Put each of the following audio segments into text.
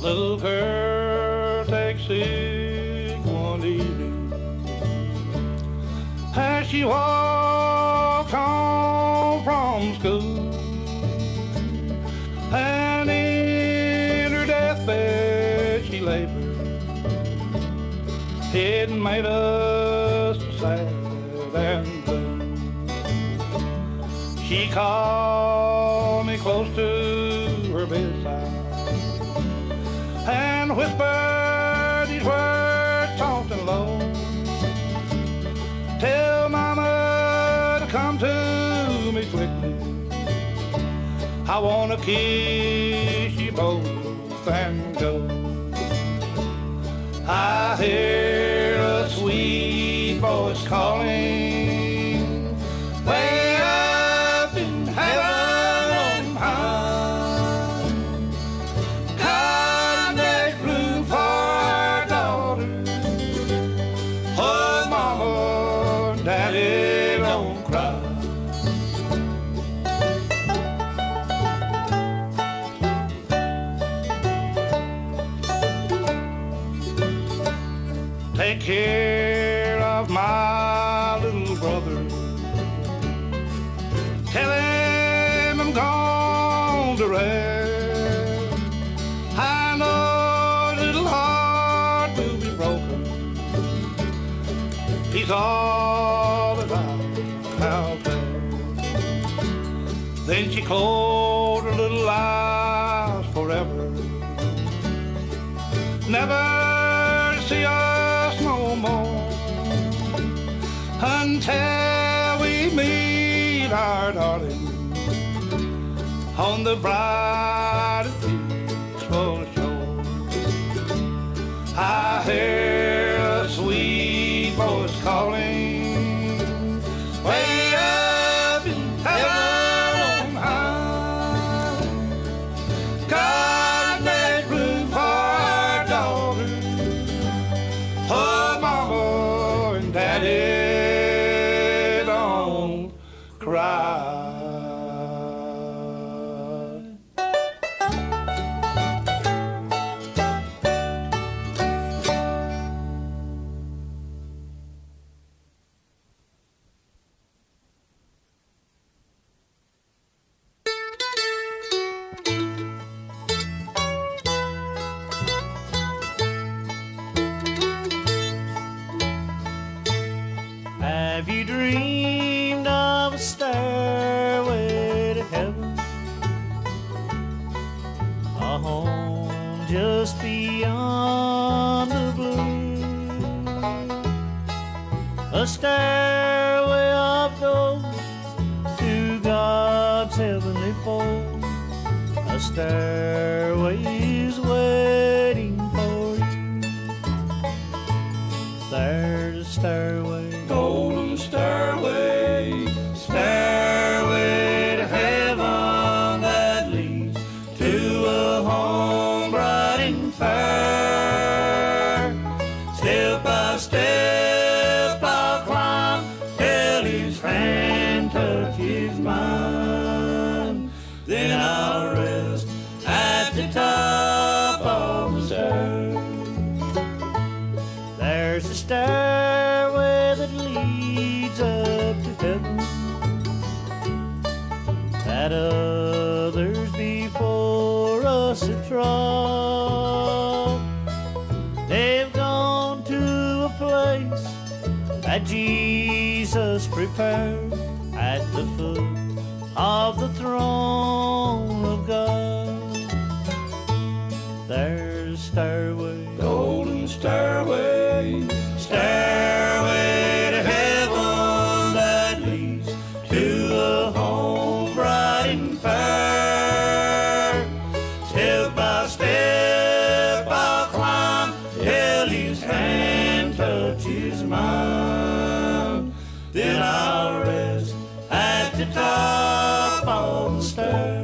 little girl takes sick one evening as she walks home from school, and in her deathbed she labored, it made us sad and blue. She called me close to her bedside and whispered these words soft and low. Tell Mama to come to me quickly, I want to kiss you both and go. I hear a sweet voice calling way up in heaven high. God, make room for our daughter. Oh, Mama, Daddy, don't cry. Take care of my little brother. Tell him I'm gone to rest. I know his little heart will be broken. He's all that I have left. Then she closed her little eyes forever, never to see us no more, until we meet our darling on the bright and peaceful shore. I hear a sweet voice calling way up in heaven high. God, make room for our daughter. Oh, Mama and Daddy, don't cry. Have you dreamed of a stairway to heaven? A home just beyond the blue, a stairway of gold to God's heavenly fold. A stairway is waiting for you. There's a stairway, Golden stairway, stairway to heaven that leads to a home bright and fair. Step by step I'll climb till his hand touches mine. Then I'll rest at the top of the stairs. there's a stairway that leads up to heaven that others before us have trod. They've gone to a place that Jesus prepared at the foot of the throne of God. There's a stairway, golden stairway, stairway to heaven that leads to a home bright and fair. Step by step I'll climb till his hand touches mine. Then I'll rest at the top of the stairs.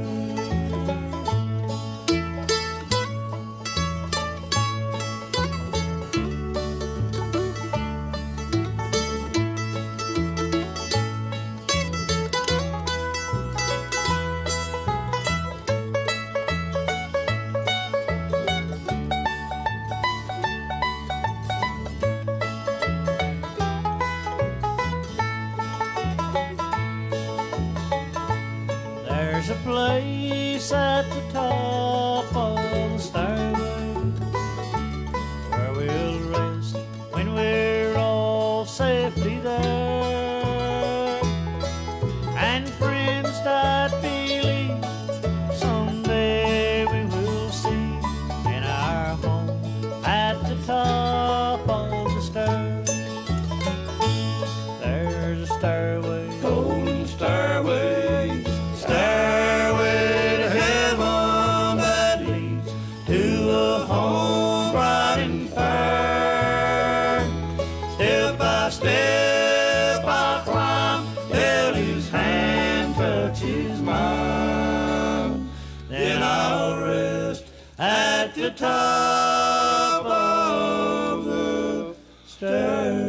top of the stairs.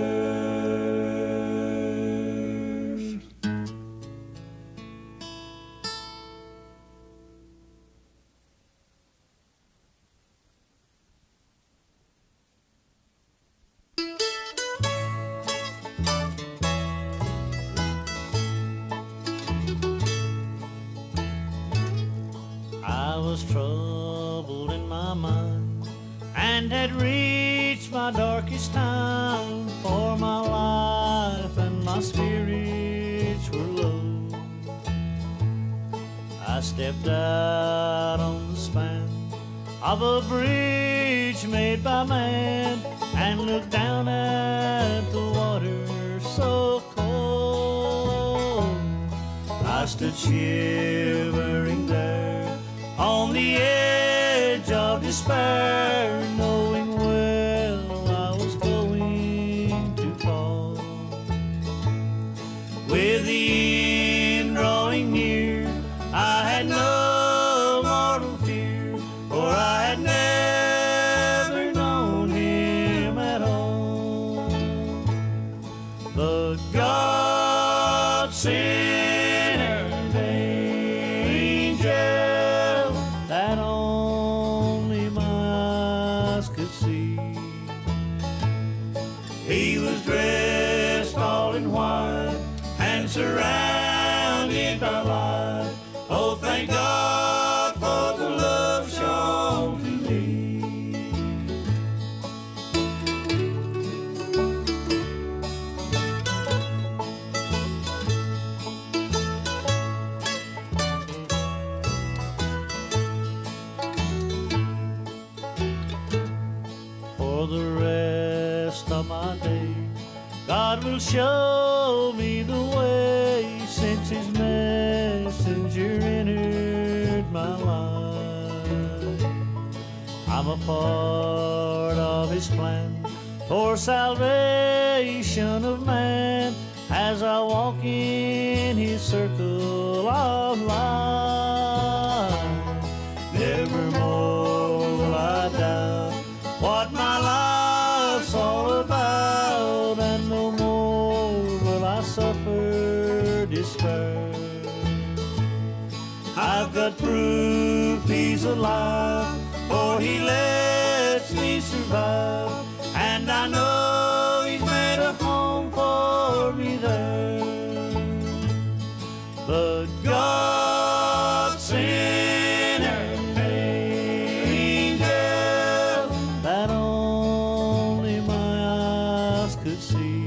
I was troubled in my mind and had reached my darkest time, for my life and my spirits were low. I stepped out on the span of a bridge made by man and looked down at the water so cold. I stood shivering there on the edge of despair, knowing well I was going to fall. With the end drawing near, I had no mortal fear, for I had never known him at all. But God sent an angel that only my eyes could see. He was dressed all in white and surrounded by light. Oh, thank God for the love shown to me. For the rest of my days, God will show me the way, since his messenger entered my life. I'm a part of his plan for salvation of man, as I walk in his circle of life. Nevermore will I doubt what my life's all about, and no more will I suffer despair. I've got proof he's alive, for he lets me survive, and I know he's made a home for me there. But God sent an angel that only my eyes could see.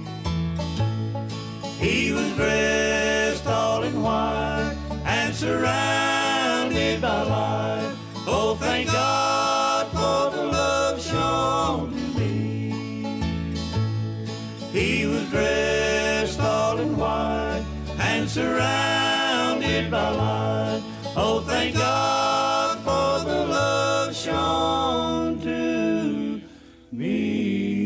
He was dressed all in white and surrounded by light. Oh, thank God for the love shown to me. He was dressed all in white and surrounded by light. Oh, thank God for the love shown to me.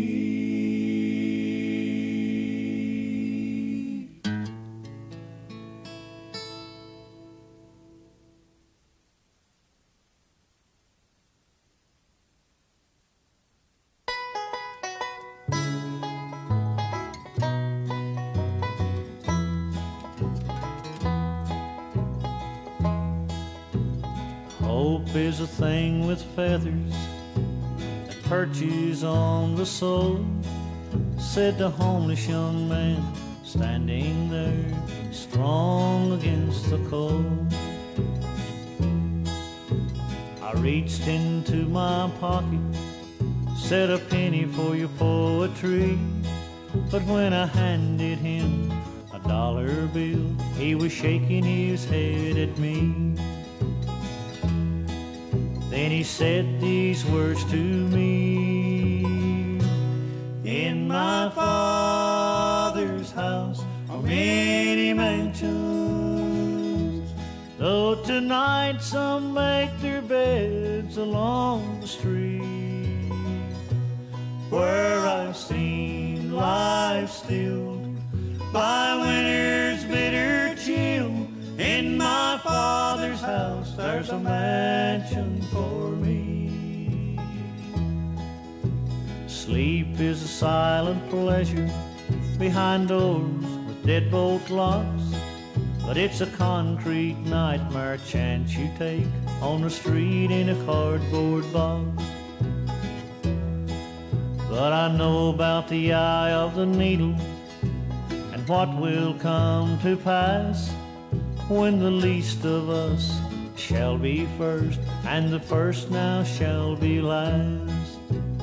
Hope is a thing with feathers that perches on the soul, said the homeless young man standing there strong against the cold. I reached into my pocket, said a penny for your poetry, but when I handed him a dollar bill, he was shaking his head at me. Then he said these words to me: in my Father's house are many mansions, though tonight some make their beds along the street, where I've seen life stilled by winter's bitter chill. In my Father's house there's a mansion for me. Sleep is a silent pleasure behind doors with deadbolt locks, but it's a concrete nightmare chance you take on the street in a cardboard box. But I know about the eye of the needle and what will come to pass when the least of us shall be first and the first now shall be last.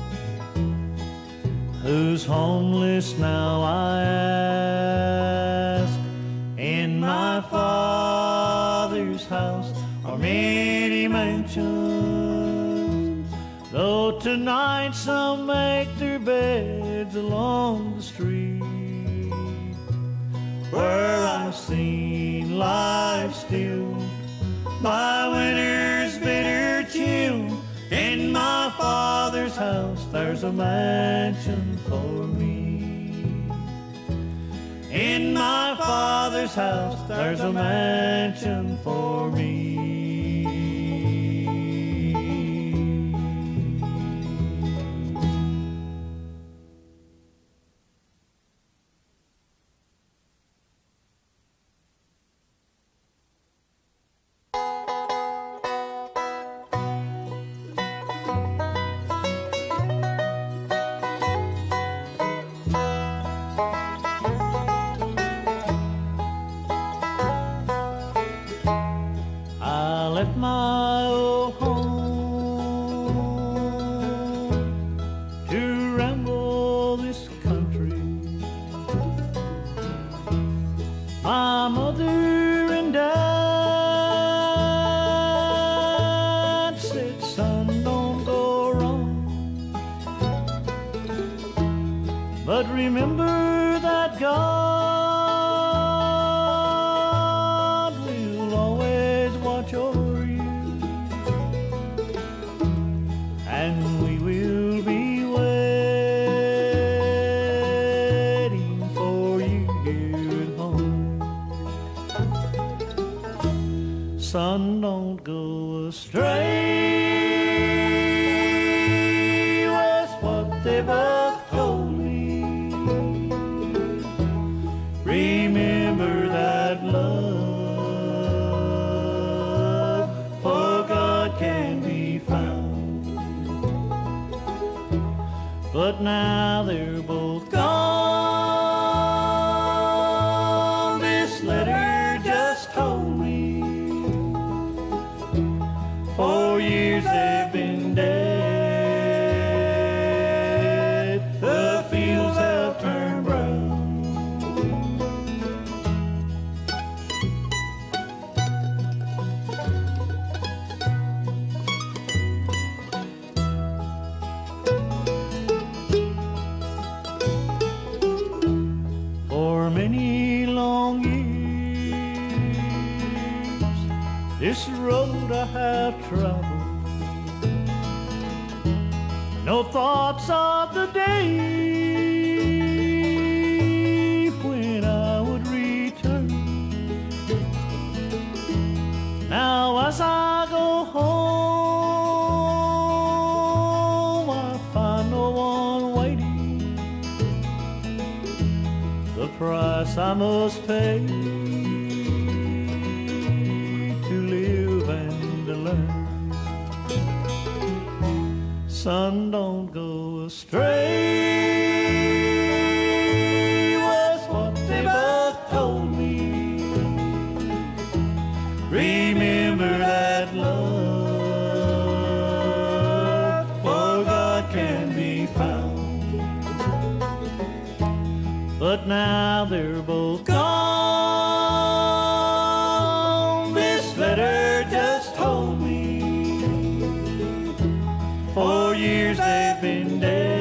Who's homeless now, I ask? In my Father's house are many mansions, though tonight some make their beds along the street, where I've seen life still by winter's bitter chill. In my Father's house there's a mansion for me. In my Father's house there's a mansion for me. My old home to ramble this country. My mother and dad said, son, don't go wrong, but remember that God will always watch over. Son, don't go astray, was what they both told me. Remember that love for God can be found. But now they're both gone. This letter just told me 4 years they've been dead. The fields have turned brown. For many long years this road I have traveled, no thoughts of the day when I would return. Now as I go home, I find no one waiting. The price I must pay son, don't go astray, was what they both told me. Remember that love for God can be found. But now they're both gone. This letter just told me 4 years they've been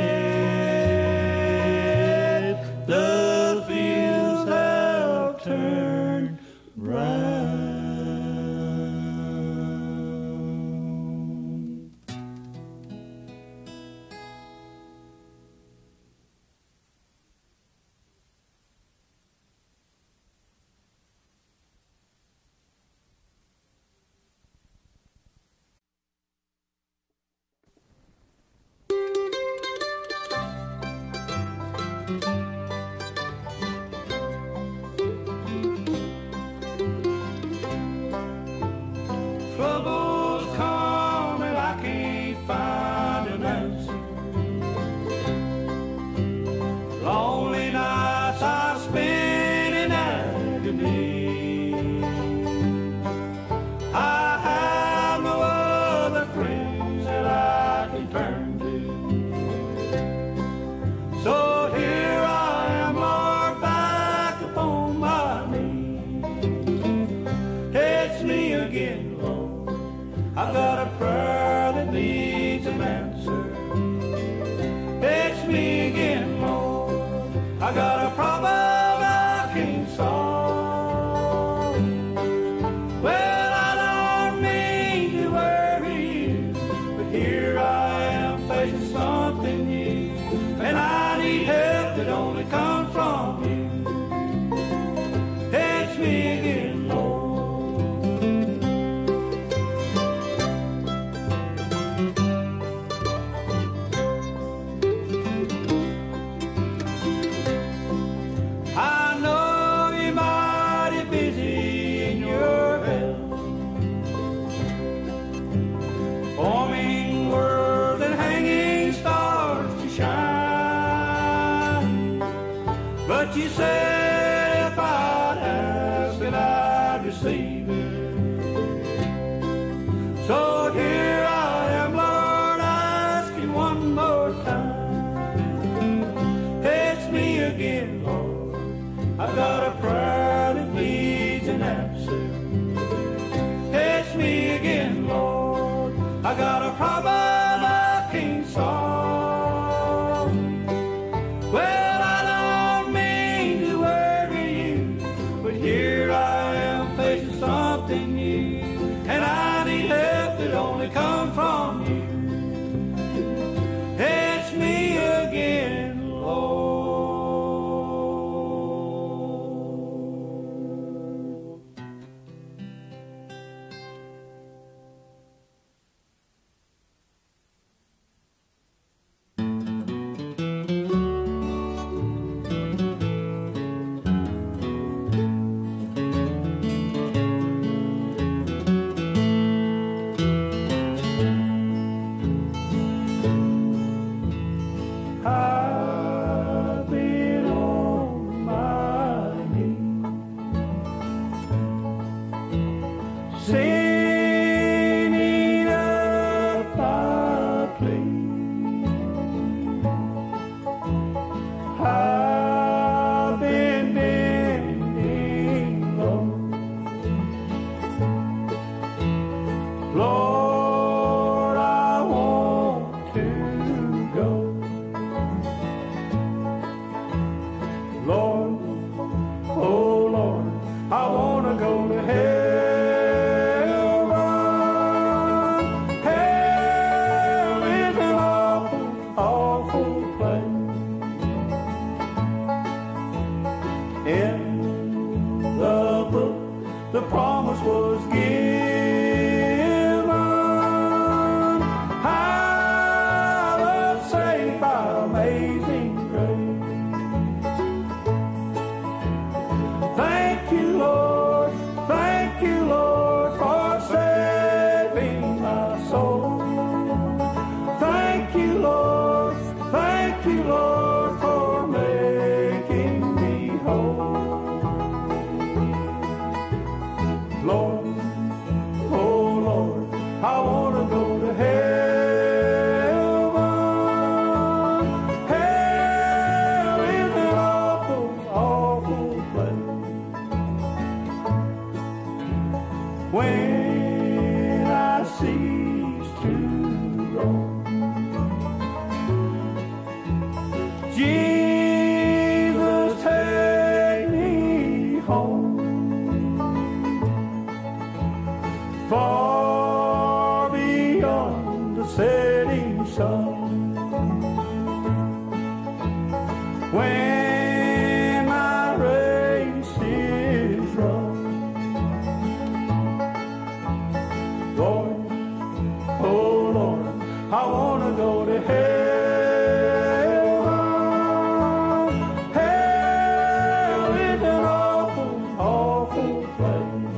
dead. The fields have turned round. awful place. In the book, the promise was given. I was saved by amazing grace. Thank you, Lord. Thank you, Lord, for saving my soul. Thank you, Lord. Thank you, Lord, for making me whole. Lord, oh Lord, I want to go to heaven. Hell is an awful, awful place. When I cease to roam, Jesus, take me home, far beyond the setting sun. When my race is run, Lord, oh Lord, I want to go to heaven. Hell is an awful, awful place.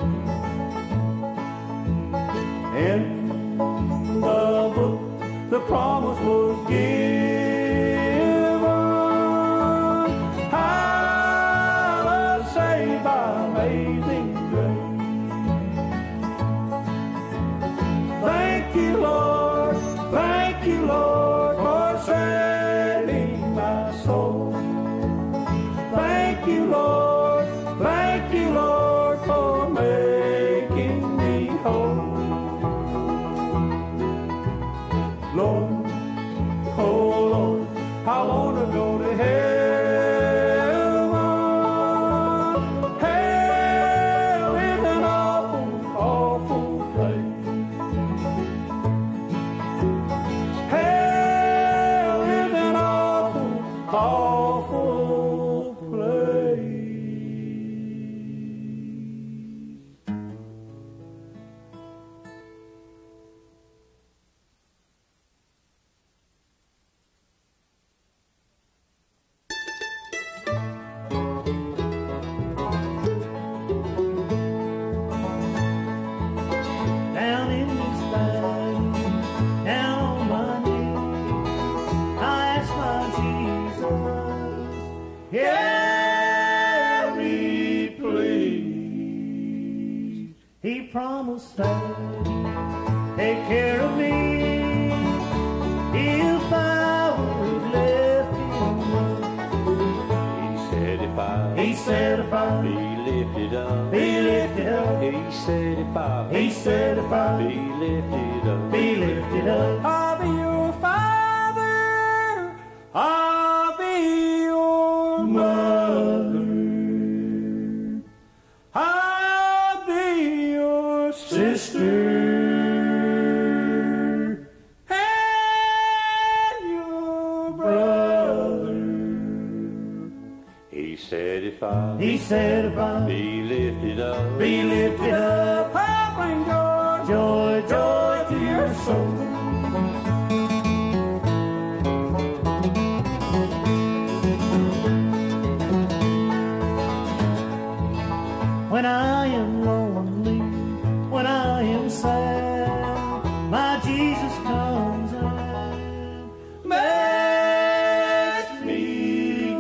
In the book, the promise was given. I was saved by amazing grace. Thank you, Lord. Thank you, Lord, for saving my soul. Thank you, Lord. Thank you, Lord, for making me whole. Lord, oh Lord, I want to go to heaven. Hell is an awful, awful place. Hell is an awful, awful place. Down in this valley, down on my knees, I ask my Jesus, hear me please. He promised that take care of me if I would let him. He said if I be lifted up, be lifted up. he said if I Be lifted up, be lifted up. I'll be your father, I'll be your mother, I'll be your sister, and your brother. He said if I Be lifted up. be lifted up, I'll bring joy, joy to your soul. When I am lonely, when I am sad, my Jesus comes and makes me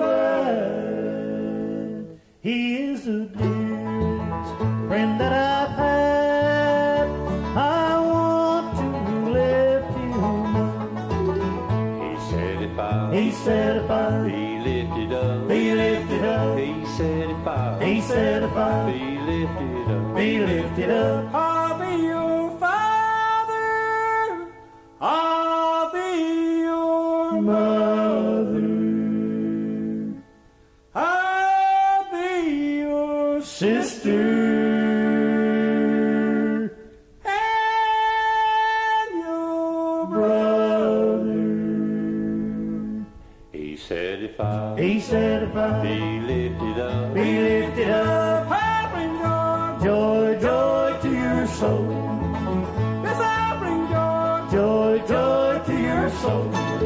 glad. He is the dearest friend that I've had. I want to lift him up. He said if I be lifted up, be lifted up. he said if I Be lifted up, be lifted up. I'll be your father, I'll be your mother, I'll be your sister, and your brother. said if I be lifted up, I bring joy, joy to your soul. Yes, I bring joy, Joy, joy to your soul.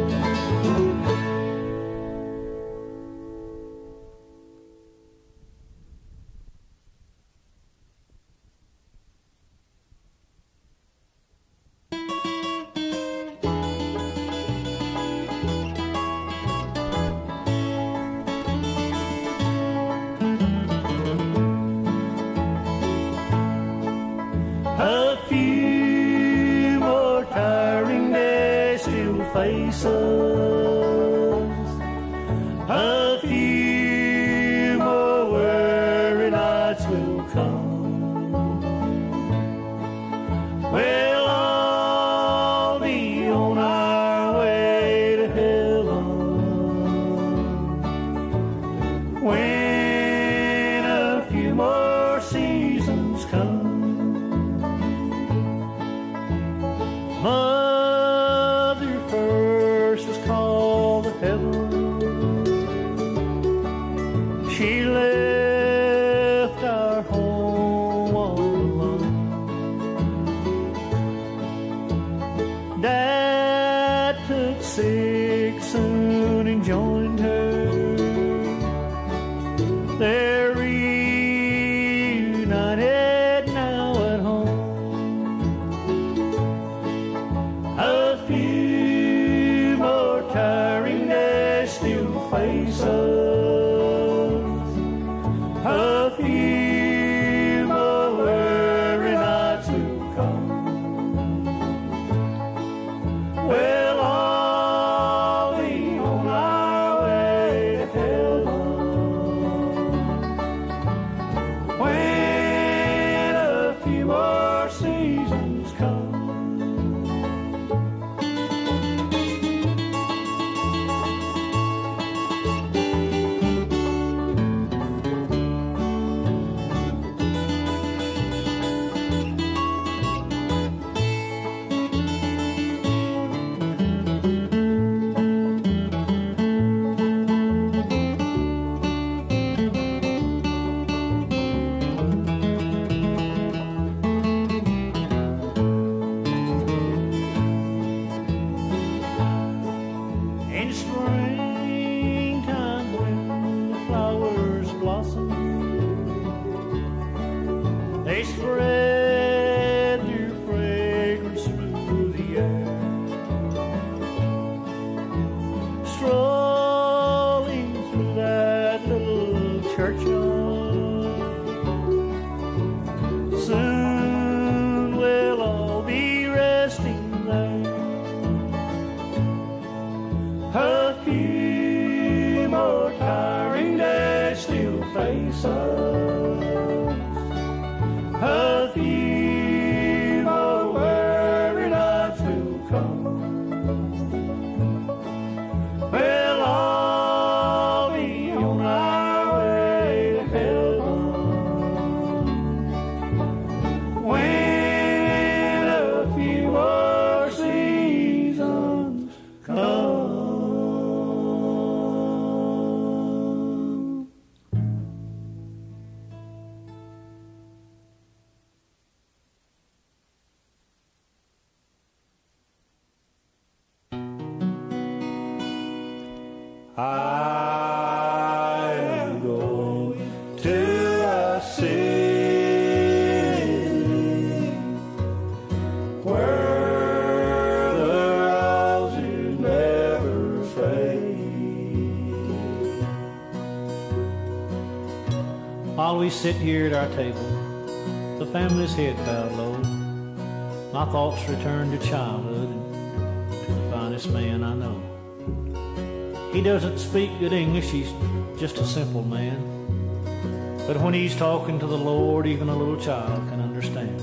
A few more tiring days still face us. A few more weary nights will come. We'll all be on our way to heaven when a few more seasons come. Mother first was called to heaven. She left our home all alone. Dad took sick soon and joined her. They're reunited now at home. A few more tiring days still face us. A few more weary nights will come. We'll all be on our way to heaven when a few more seasons come. In springtime when the flowers blossom, they spread their fragrance through the air. Strolling through that little churchyard, soon we'll all be resting there. A few more tiring days still face us. A few more weary nights will come. We'll all be on our way to heaven when a few more seasons come. I am going to a city where the roses never fade. While we sit here at our table, the family's head bowed low, my thoughts return to childhood and to the finest man I know. He doesn't speak good English, he's just a simple man. But when he's talking to the Lord, even a little child can understand.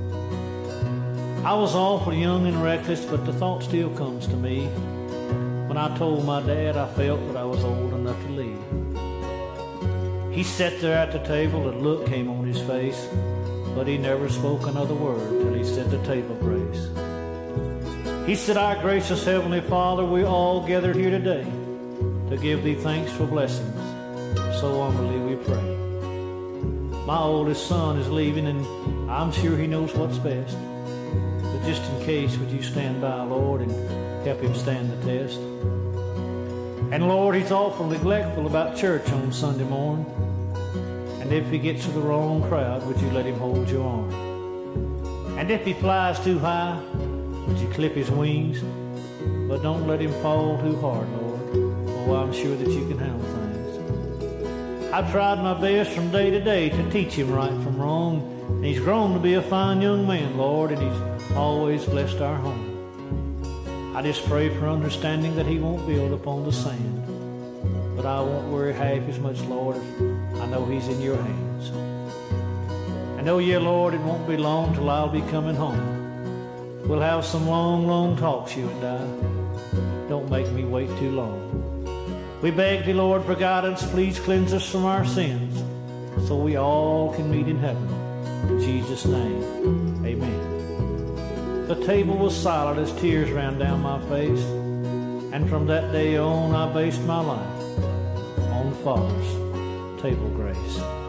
I was awful young and reckless, but the thought still comes to me. When I told my dad I felt that I was old enough to leave. He sat there at the table, a look came on his face, but he never spoke another word till he said the table grace. He said, "Our gracious Heavenly Father, we all gathered here today to give thee thanks for blessings. So humbly we pray. My oldest son is leaving, and I'm sure he knows what's best. But just in case, would you stand by, Lord, and help him stand the test? And Lord, he's awful neglectful about church on Sunday morning. And if he gets to the wrong crowd, would you let him hold your arm? And if he flies too high, would you clip his wings? But don't let him fall too hard, Lord. Oh, I'm sure that you can handle things. I've tried my best from day to day to teach him right from wrong. And he's grown to be a fine young man, Lord, and he's always blessed our home. I just pray for understanding that he won't build upon the sand. But I won't worry half as much, Lord, if I know he's in your hands. And oh yeah, Lord, it won't be long till I'll be coming home. We'll have some long, long talks, you and I. Don't make me wait too long. We beg thee, Lord, for guidance. Please cleanse us from our sins, so we all can meet in heaven. In Jesus' name, amen. The table was silent as tears ran down my face, and from that day on I based my life on Father's table grace.